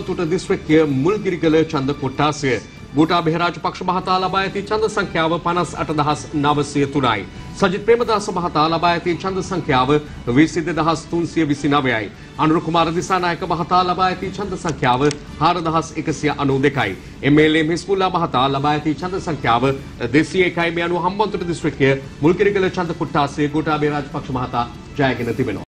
හම්බන්තොට දිස්ත්‍රික්කයේ මුල්ගිරිගල ඡන්ද කොට්ටාසය ගෝඨාභය රාජපක්ෂ මහතා ලබා ඇති ඡන්ද සංඛ්‍යාව 58903යි. සජිත් ප්‍රේමදාස මහතා ලබා ඇති ඡන්ද සංඛ්‍යාව 22329යි. අනුර කුමාර දිසානායක මහතා ලබා ඇති ඡන්ද සංඛ්‍යාව 4192යි. එම්.එල්.ඒ. හිස්බුල්ලා මහතා ලබා ඇති ඡන්ද සංඛ්‍යාව 201යි. මේ අනුව හම්බන්තොට දිස්ත්‍රික්කයේ මුල්ගිරිගල ඡන්ද කොට්ටාසය ගෝඨාභය රාජපක්ෂ මහතා ජයගෙන තිබෙනවා.